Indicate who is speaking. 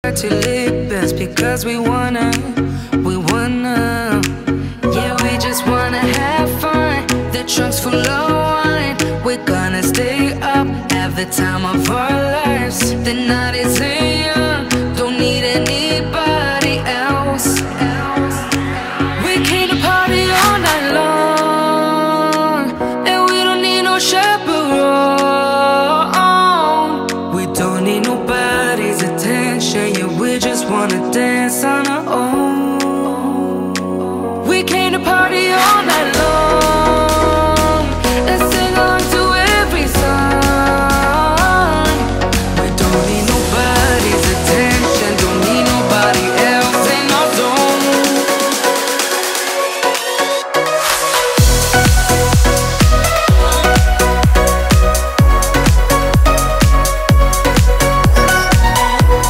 Speaker 1: To live best because we wanna. Yeah, we just wanna have fun. The trunk's full of wine. We're gonna stay up, have the time of our lives. The night is young, don't need anybody else. We came to party all night long, and we don't need no chaperone. We don't need nobody's attention. Yeah, we just wanna dance on our